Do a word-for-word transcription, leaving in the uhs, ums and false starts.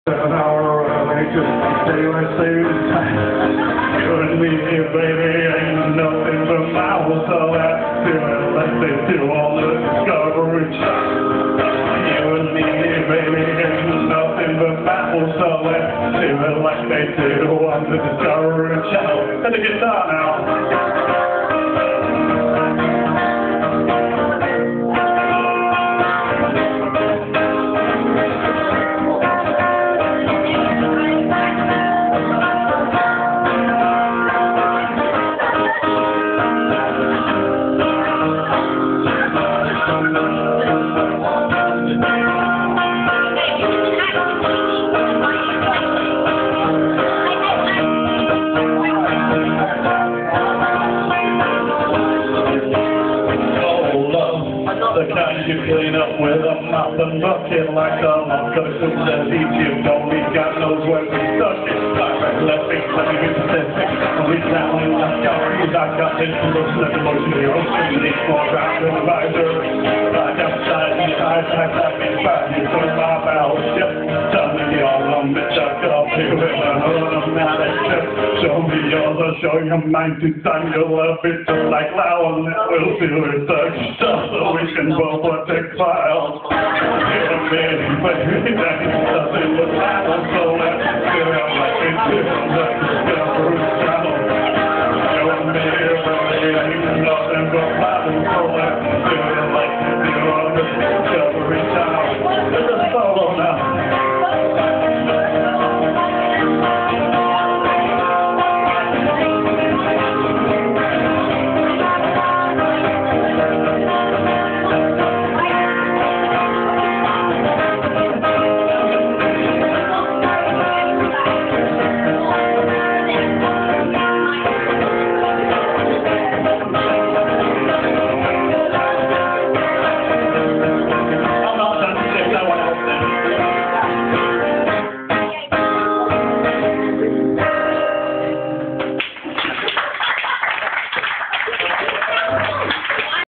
An hour early, just stay right save the time. You and me, baby, ain't nothing but miles so that feeling like they do on the Discovery Channel. You and me, baby, ain't nothing but miles so that feeling like they do on the Discovery Channel. And the guitar now. The kind you clean up with a mop and bucket like a lump of soup that Egypt only God knows where we stuck it. Direct left feet, let me be specific. We down in the galleries, I got this emotion of emotion, the ocean, the small ground advisor. Right outside the eyes, I got me back, you turn my battleship. Tell me all the bitch I got here with an automatic ship. Show me yours, I'll show you mine. Two times you'll love it just like Lau, and then we'll do research stuff so we can both protect files. You're a baby, baby, that ain't nothing but battle, so let's figure out like we do.